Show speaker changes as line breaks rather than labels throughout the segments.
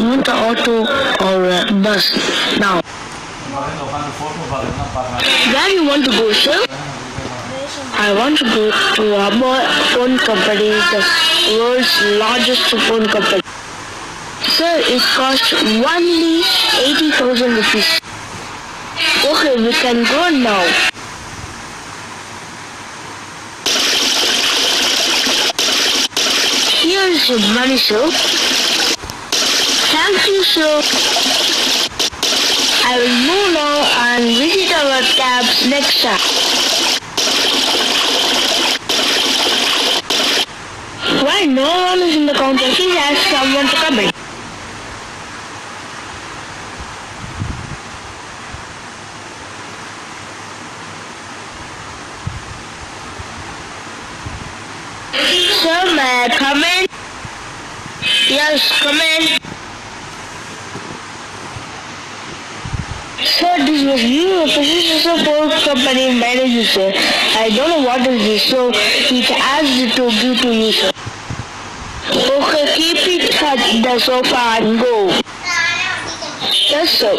want an auto or a bus now? Where you want to go, sir? I want to go to Hubble Phone Company, the world's largest phone company. Sir, it costs only 80,000 rupees. Okay, we can go now. Here is your money, sir. Thank you, sir. I will move now and visit our cabs next time. Why no one is in the counter? Please ask someone to come in. Sir, may I come in? Yes, come in. Sir, this was you. This is a phone company manager, sir. I don't know what is this, so he asked to give to you, sir. Okay, keep it at the sofa and go. Yes, sir.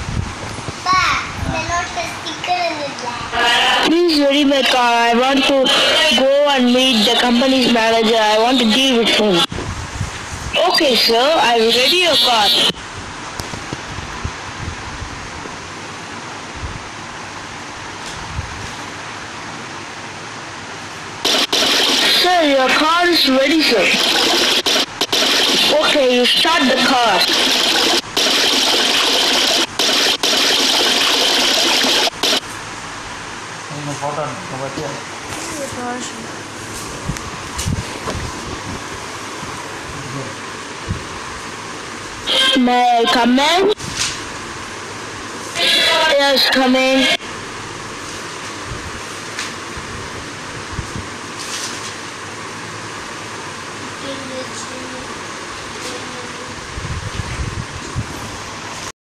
Please ready my car. I want to go and meet the company's manager. I want to deal with him. Okay, sir. I will ready your car. Sir, your car is ready, sir. Okay, you start the car. May I come in? Yes, come in.